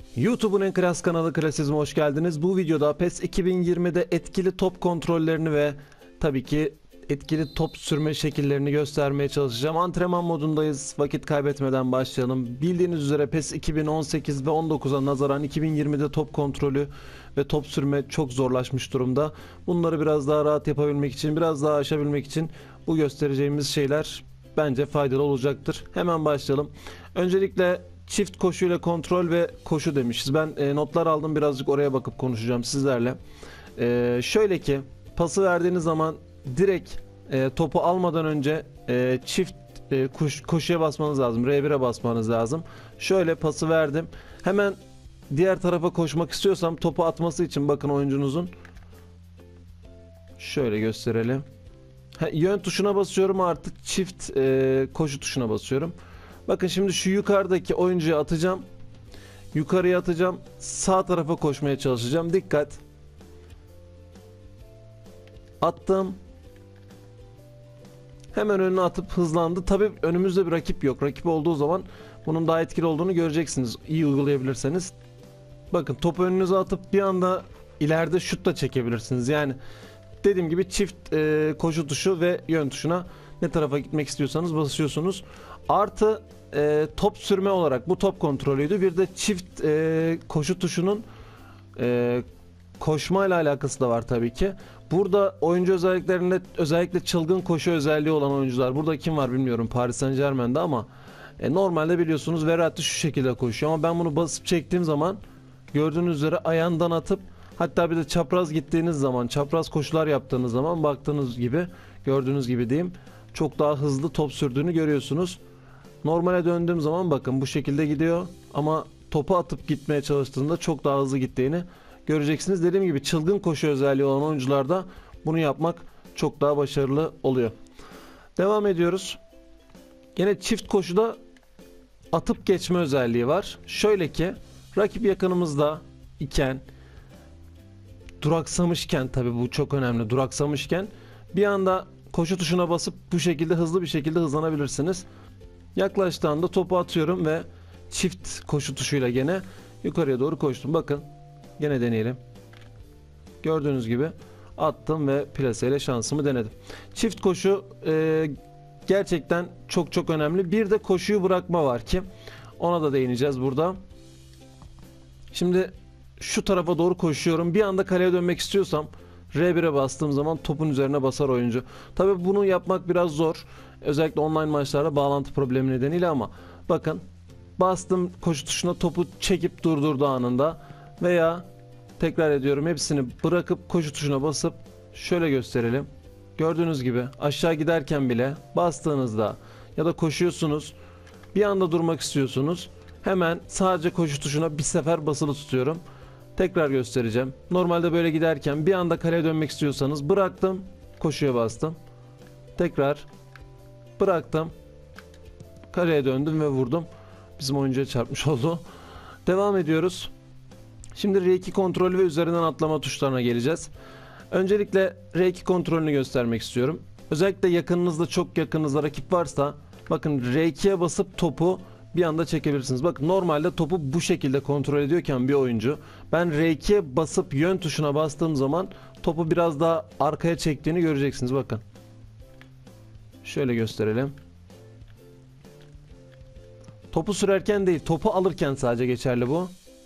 YouTube'un en klas kanalı Klasizm'e hoş geldiniz. Bu videoda PES 2020'de etkili top kontrollerini ve tabii ki etkili top sürme şekillerini göstermeye çalışacağım. Antrenman modundayız. Vakit kaybetmeden başlayalım. Bildiğiniz üzere PES 2018 ve 19'a nazaran 2020'de top kontrolü ve top sürme çok zorlaşmış durumda. Bunları biraz daha rahat yapabilmek için, biraz daha aşabilmek için bu göstereceğimiz şeyler bence faydalı olacaktır. Hemen başlayalım. Öncelikle çift koşuyla kontrol ve koşu demişiz. Ben notlar aldım, birazcık oraya bakıp konuşacağım sizlerle. Şöyle ki pası verdiğiniz zaman direkt topu almadan önce çift koşuya basmanız lazım. R1'e basmanız lazım. Şöyle pası verdim. Hemen diğer tarafa koşmak istiyorsam topu atması için bakın oyuncunuzun. Şöyle gösterelim. Yön tuşuna basıyorum, artık çift koşu tuşuna basıyorum. Bakın şimdi şu yukarıdaki oyuncuya atacağım. Yukarıya atacağım. Sağ tarafa koşmaya çalışacağım. Dikkat. Attım. Hemen önüne atıp hızlandı. Tabii önümüzde bir rakip yok. Rakip olduğu zaman bunun daha etkili olduğunu göreceksiniz. İyi uygulayabilirseniz. Bakın topu önünüze atıp bir anda ileride şut da çekebilirsiniz. Yani dediğim gibi çift koşu tuşu ve yön tuşuna ne tarafa gitmek istiyorsanız basıyorsunuz. Artı top sürme olarak bu top kontrolüydü. Bir de çift koşu tuşunun koşma ile alakası da var tabii ki. Burada oyuncu özelliklerinde özellikle çılgın koşu özelliği olan oyuncular. Burada kim var bilmiyorum, Paris Saint-Germain'de, ama normalde biliyorsunuz Verratti şu şekilde koşuyor. Ama ben bunu basıp çektiğim zaman gördüğünüz üzere ayağından atıp, hatta bir de çapraz gittiğiniz zaman, çapraz koşular yaptığınız zaman baktığınız gibi, gördüğünüz gibi diyeyim, çok daha hızlı top sürdüğünü görüyorsunuz. Normale döndüğüm zaman bakın bu şekilde gidiyor ama topu atıp gitmeye çalıştığında çok daha hızlı gittiğini göreceksiniz. Dediğim gibi çılgın koşu özelliği olan oyuncularda bunu yapmak çok daha başarılı oluyor. Devam ediyoruz. Yine çift koşuda atıp geçme özelliği var. Şöyle ki rakip yakınımızda iken, duraksamışken, tabii bu çok önemli, duraksamışken bir anda koşu tuşuna basıp bu şekilde hızlı bir şekilde hızlanabilirsiniz. Yaklaştığında topu atıyorum ve çift koşu tuşuyla gene yukarıya doğru koştum. Bakın gene deneyelim. Gördüğünüz gibi attım ve plaseyle şansımı denedim. Çift koşu gerçekten çok önemli. Bir de koşuyu bırakma var ki ona da değineceğiz burada. Şimdi şu tarafa doğru koşuyorum. Bir anda kaleye dönmek istiyorsam R1'e bastığım zaman topun üzerine basar oyuncu. Tabii bunu yapmak biraz zor. Özellikle online maçlarda bağlantı problemi nedeniyle, ama bakın bastım koşu tuşuna, topu çekip durdurdu anında, veya tekrar ediyorum hepsini bırakıp koşu tuşuna basıp şöyle gösterelim. Gördüğünüz gibi aşağı giderken bile bastığınızda ya da koşuyorsunuz, bir anda durmak istiyorsunuz, hemen sadece koşu tuşuna bir sefer basılı tutuyorum. Tekrar göstereceğim. Normalde böyle giderken bir anda kaleye dönmek istiyorsanız bıraktım, koşuya bastım. Tekrar bıraktım, kaleye döndüm ve vurdum. Bizim oyuncuya çarpmış oldu. Devam ediyoruz. Şimdi R2 kontrolü ve üzerinden atlama tuşlarına geleceğiz. Öncelikle R2 kontrolünü göstermek istiyorum. Özellikle yakınınızda, çok yakınınızda rakip varsa bakın R2'ye basıp topu bir anda çekebilirsiniz. Bakın normalde topu bu şekilde kontrol ediyorken bir oyuncu, ben R2'ye basıp yön tuşuna bastığım zaman topu biraz daha arkaya çektiğini göreceksiniz. Bakın. Şöyle gösterelim. Topu sürerken değil, topu alırken sadece geçerli bu.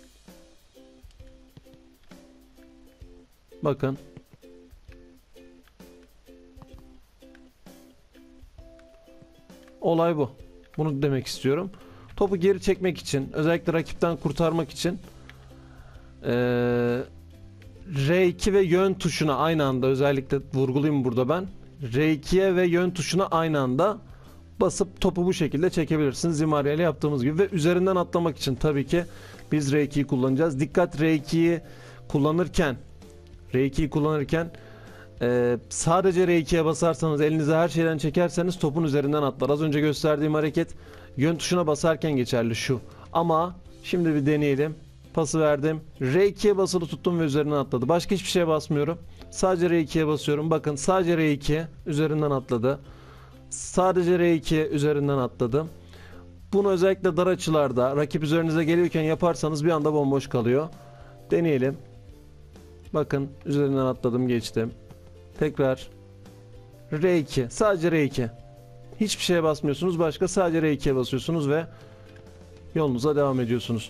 Bakın. Olay bu. Bunu demek istiyorum. Topu geri çekmek için, özellikle rakipten kurtarmak için R2 ve yön tuşuna aynı anda, özellikle vurgulayayım burada ben. R2'ye ve yön tuşuna aynı anda basıp topu bu şekilde çekebilirsiniz. Zimaria ile yaptığımız gibi. Ve üzerinden atlamak için tabii ki biz R2'yi kullanacağız. Dikkat, R2'yi kullanırken sadece R2'ye basarsanız, elinize her şeyden çekerseniz topun üzerinden atlar. Az önce gösterdiğim hareket yön tuşuna basarken geçerli şu. Ama şimdi bir deneyelim. Pası verdim. R2'ye basılı tuttum ve üzerinden atladı. Başka hiçbir şeye basmıyorum. Sadece R2'ye basıyorum. Bakın sadece R2 üzerinden atladı. Sadece R2 üzerinden atladım. Bunu özellikle dar açılarda rakip üzerinize geliyorken yaparsanız bir anda bomboş kalıyor. Deneyelim. Bakın üzerinden atladım, geçtim. Tekrar R2. Sadece R2. Hiçbir şeye basmıyorsunuz başka. Sadece R2'ye basıyorsunuz ve yolunuza devam ediyorsunuz.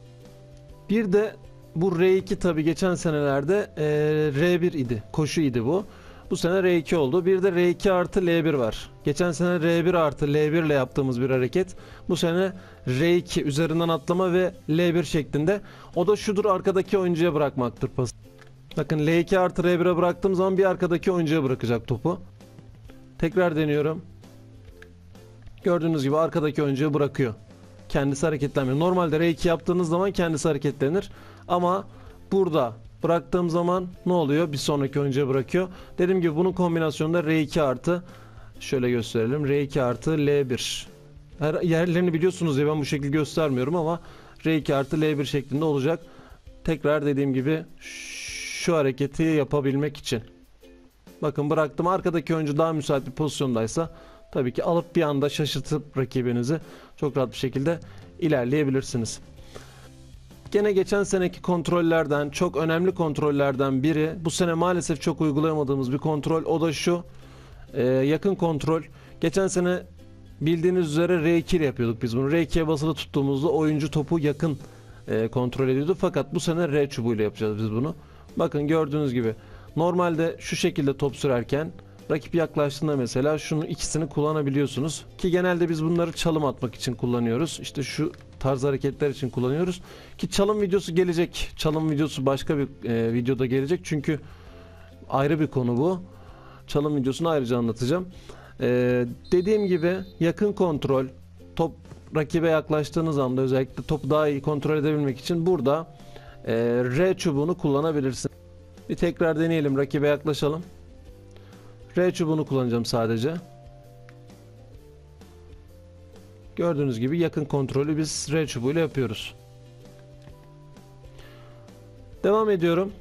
Bir de bu R2 tabi geçen senelerde R1 idi. Koşu idi bu. Bu sene R2 oldu. Bir de R2 artı L1 var. Geçen sene R1 artı L1 ile yaptığımız bir hareket. Bu sene R2 üzerinden atlama ve L1 şeklinde. O da şudur, arkadaki oyuncuya bırakmaktır pas. Bakın L2 artı R1'e bıraktığım zaman bir arkadaki oyuncuya bırakacak topu. Tekrar deniyorum. Gördüğünüz gibi arkadaki oyuncuya bırakıyor. Kendisi hareketlenmiyor. Normalde R2 yaptığınız zaman kendisi hareketlenir. Ama burada bıraktığım zaman ne oluyor? Bir sonraki oyuncuya bırakıyor. Dediğim gibi bunun kombinasyonunda R2 artı, şöyle gösterelim, R2 artı L1. Yerlerini biliyorsunuz ya, ben bu şekilde göstermiyorum ama R2 artı L1 şeklinde olacak. Tekrar dediğim gibi şu hareketi yapabilmek için. Bakın bıraktım, arkadaki oyuncu daha müsait bir pozisyondaysa tabii ki alıp bir anda şaşırtıp rakibinizi çok rahat bir şekilde ilerleyebilirsiniz. Gene geçen seneki kontrollerden, çok önemli kontrollerden biri, bu sene maalesef çok uygulayamadığımız bir kontrol, o da şu yakın kontrol. Geçen sene bildiğiniz üzere R2 ile yapıyorduk biz bunu. R2'ye basılı tuttuğumuzda oyuncu topu yakın kontrol ediyordu. Fakat bu sene R çubuğuyla yapacağız biz bunu. Bakın gördüğünüz gibi normalde şu şekilde top sürerken rakip yaklaştığında mesela şunun ikisini kullanabiliyorsunuz. Ki genelde biz bunları çalım atmak için kullanıyoruz. İşte şu tarz hareketler için kullanıyoruz. Ki çalım videosu gelecek. Çalım videosu başka bir videoda gelecek. Çünkü ayrı bir konu bu. Çalım videosunu ayrıca anlatacağım. Dediğim gibi yakın kontrol, top rakibe yaklaştığınız anda özellikle topu daha iyi kontrol edebilmek için burada R çubuğunu kullanabilirsin. Bir tekrar deneyelim, rakibe yaklaşalım. R çubuğunu kullanacağım sadece. Gördüğünüz gibi yakın kontrolü biz R çubuğuyla yapıyoruz. Devam ediyorum.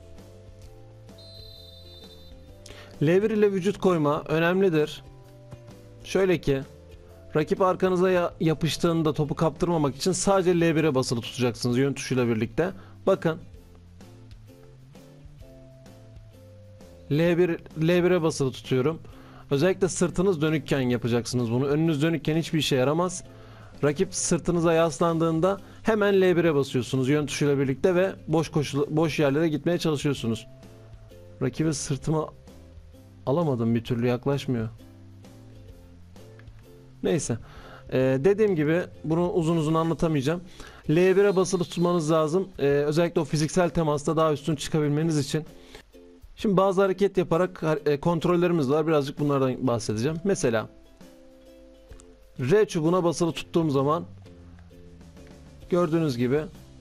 L1 ile vücut koyma önemlidir. Şöyle ki rakip arkanıza yapıştığında topu kaptırmamak için sadece L1'e basılı tutacaksınız yön tuşuyla birlikte. Bakın. L1'e basılı tutuyorum. Özellikle sırtınız dönükken yapacaksınız bunu. Önünüz dönükken hiçbir işe yaramaz. Rakip sırtınıza yaslandığında hemen L1'e basıyorsunuz yön tuşuyla birlikte ve boş yerlere gitmeye çalışıyorsunuz. Rakibe sırtıma alamadım, bir türlü yaklaşmıyor. Neyse. Dediğim gibi bunu uzun uzun anlatamayacağım. L1'e basılı tutmanız lazım. Özellikle o fiziksel temasta daha üstün çıkabilmeniz için. Şimdi bazı hareket yaparak kontrollerimiz var. Birazcık bunlardan bahsedeceğim. Mesela R çubuğuna basılı tuttuğum zaman gördüğünüz gibi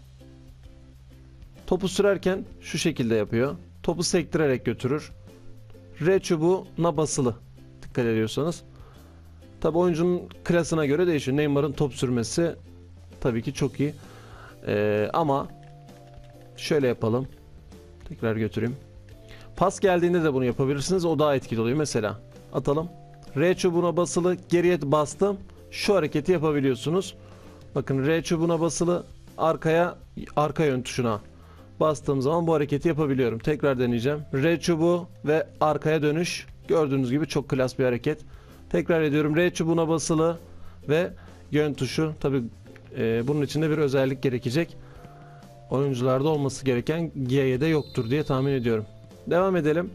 topu sürerken şu şekilde yapıyor. Topu sektirerek götürür. R çubuğuna basılı, dikkat ediyorsanız. Tabi oyuncunun klasına göre değişiyor. Neymar'ın top sürmesi tabii ki çok iyi. Ama şöyle yapalım. Tekrar götüreyim. Pas geldiğinde de bunu yapabilirsiniz. O daha etkili oluyor. Mesela atalım. R çubuğuna basılı geriye bastım. Şu hareketi yapabiliyorsunuz. Bakın R çubuğuna basılı arka yön tuşuna bastığım zaman bu hareketi yapabiliyorum. Tekrar deneyeceğim. R çubuğu ve arkaya dönüş. Gördüğünüz gibi çok klas bir hareket. Tekrar ediyorum. R çubuğuna basılı ve yön tuşu. Tabi bunun içinde bir özellik gerekecek. Oyuncularda olması gereken G'de yoktur diye tahmin ediyorum. Devam edelim.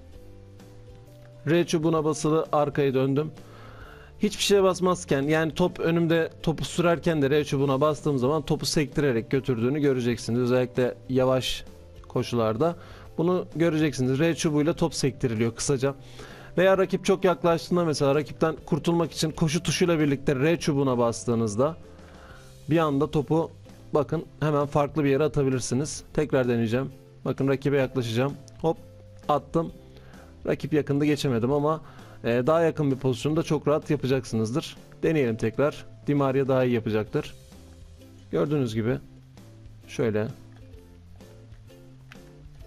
R çubuğuna basılı arkaya döndüm. Hiçbir şeye basmazken, yani top önümde, topu sürerken de R çubuğuna bastığım zaman topu sektirerek götürdüğünü göreceksiniz. Özellikle yavaş koşularda bunu göreceksiniz. R çubuğuyla top sektiriliyor kısaca. Veya rakip çok yaklaştığında, mesela rakipten kurtulmak için koşu tuşuyla birlikte R çubuğuna bastığınızda bir anda topu bakın hemen farklı bir yere atabilirsiniz. Tekrar deneyeceğim. Bakın rakibe yaklaşacağım. Hop attım. Rakip yakında geçemedim ama daha yakın bir pozisyonda çok rahat yapacaksınızdır. Deneyelim tekrar. Di Maria daha iyi yapacaktır. Gördüğünüz gibi şöyle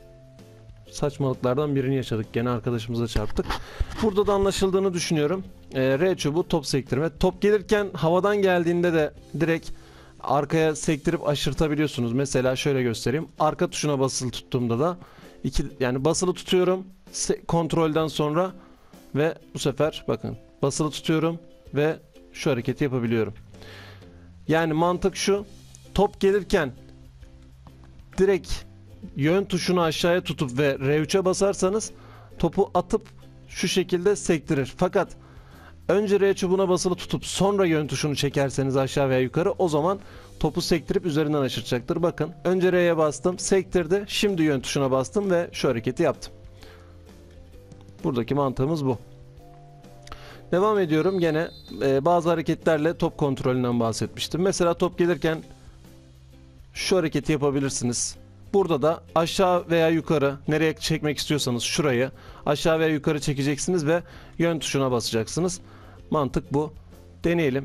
saçmalıklardan birini yaşadık. Gene arkadaşımıza çarptık. Burada da anlaşıldığını düşünüyorum. R çubuğu top sektirme. Top gelirken havadan geldiğinde de direkt arkaya sektirip aşırtabiliyorsunuz. Mesela şöyle göstereyim. Arka tuşuna basılı tuttuğumda da yani basılı tutuyorum kontrolden sonra ve bu sefer bakın basılı tutuyorum ve şu hareketi yapabiliyorum. Yani mantık şu. Top gelirken direkt yön tuşunu aşağıya tutup ve R3'e basarsanız topu atıp şu şekilde sektirir. Fakat önce R çubuğuna basılı tutup sonra yön tuşunu çekerseniz aşağı veya yukarı, o zaman topu sektirip üzerinden aşıracaktır. Bakın önce R'ye bastım, sektirdi. Şimdi yön tuşuna bastım ve şu hareketi yaptım. Buradaki mantığımız bu. Devam ediyorum. Gene bazı hareketlerle top kontrolünden bahsetmiştim. Mesela top gelirken şu hareketi yapabilirsiniz. Burada da aşağı veya yukarı, nereye çekmek istiyorsanız şurayı aşağı veya yukarı çekeceksiniz ve yön tuşuna basacaksınız. Mantık bu. Deneyelim.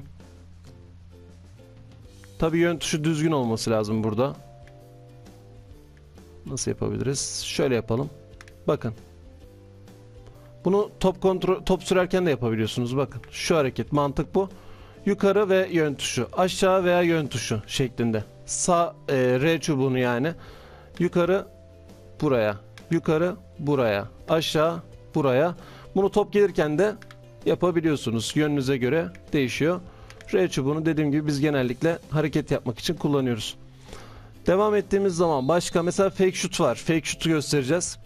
Tabii yön tuşu düzgün olması lazım burada. Nasıl yapabiliriz? Şöyle yapalım. Bakın. Bunu top sürerken de yapabiliyorsunuz. Bakın şu hareket, mantık bu. Yukarı ve yön tuşu, aşağı veya yön tuşu şeklinde. Sağ R çubuğunu yani yukarı buraya, yukarı buraya, aşağı buraya. Bunu top gelirken de yapabiliyorsunuz. Yönünüze göre değişiyor. R çubuğunu dediğim gibi biz genellikle hareket yapmak için kullanıyoruz. Devam ettiğimiz zaman başka mesela fake shoot var. Fake shoot'u göstereceğiz.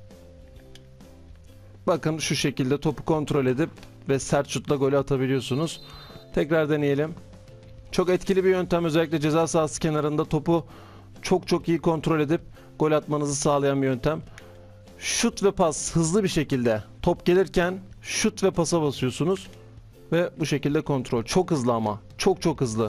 Bakın şu şekilde topu kontrol edip ve sert şutla golü atabiliyorsunuz. Tekrar deneyelim. Çok etkili bir yöntem, özellikle ceza sahası kenarında topu çok iyi kontrol edip gol atmanızı sağlayan bir yöntem. Şut ve pas, hızlı bir şekilde top gelirken şut ve pasa basıyorsunuz ve bu şekilde kontrol. Çok hızlı ama çok hızlı.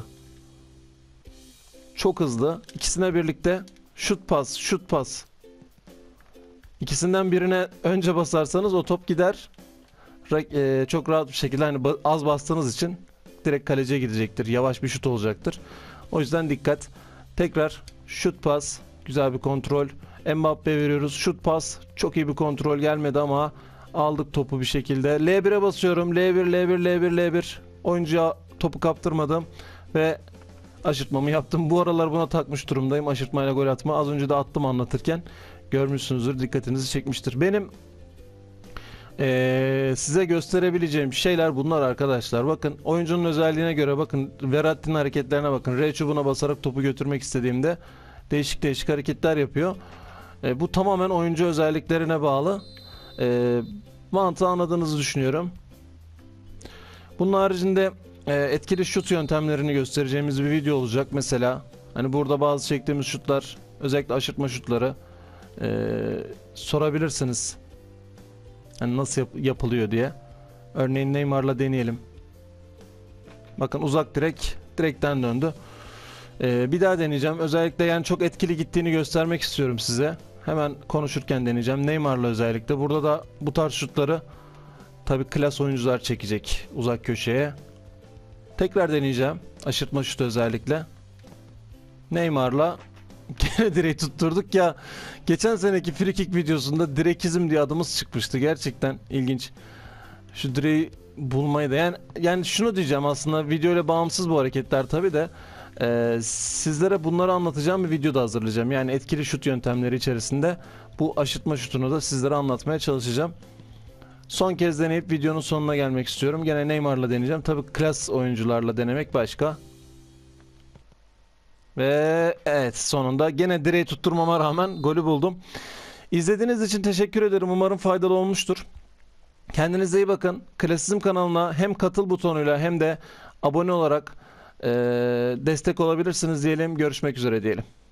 Çok hızlı. İkisine birlikte şut pas. İkisinden birine önce basarsanız o top gider. Çok rahat bir şekilde, hani az bastığınız için direkt kaleciye gidecektir. Yavaş bir şut olacaktır. O yüzden dikkat. Tekrar şut pas. Güzel bir kontrol. Mbappe'ye veriyoruz. Şut pas. Çok iyi bir kontrol gelmedi ama aldık topu bir şekilde. L1'e basıyorum. L1. Oyuncuya topu kaptırmadım. Ve aşırtmamı yaptım. Bu aralar buna takmış durumdayım. Aşırtmayla gol atma. Az önce de attım anlatırken. Görmüşsünüzdür. Dikkatinizi çekmiştir. Benim size gösterebileceğim şeyler bunlar arkadaşlar. Bakın oyuncunun özelliğine göre, bakın Verratti'nin hareketlerine bakın. R çubuğuna basarak topu götürmek istediğimde değişik hareketler yapıyor. Bu tamamen oyuncu özelliklerine bağlı. Mantığı anladığınızı düşünüyorum. Bunun haricinde etkili şut yöntemlerini göstereceğimiz bir video olacak. Mesela hani burada bazı çektiğimiz şutlar, özellikle aşırtma şutları sorabilirsiniz. Yani nasıl yapılıyor diye. Örneğin Neymar'la deneyelim. Bakın uzak direkten döndü. Bir daha deneyeceğim. Özellikle yani çok etkili gittiğini göstermek istiyorum size. Hemen konuşurken deneyeceğim. Neymar'la özellikle. Burada da bu tarz şutları tabii klas oyuncular çekecek uzak köşeye. Tekrar deneyeceğim. Aşırtma şutu özellikle. Neymar'la gene direği tutturduk ya. Geçen seneki free kick videosunda direkizm diye adımız çıkmıştı. Gerçekten ilginç. Şu direği bulmayı da yani şunu diyeceğim, aslında video ile bağımsız bu hareketler tabi de sizlere bunları anlatacağım bir video da hazırlayacağım. Yani etkili şut yöntemleri içerisinde bu aşırtma şutunu da sizlere anlatmaya çalışacağım. Son kez deneyip videonun sonuna gelmek istiyorum. Gene Neymar'la deneyeceğim. Tabi klas oyuncularla denemek başka. Ve evet, sonunda gene direği tutturmama rağmen golü buldum. İzlediğiniz için teşekkür ederim. Umarım faydalı olmuştur. Kendinize iyi bakın. Klasizm kanalına hem katıl butonuyla hem de abone olarak destek olabilirsiniz diyelim. Görüşmek üzere diyelim.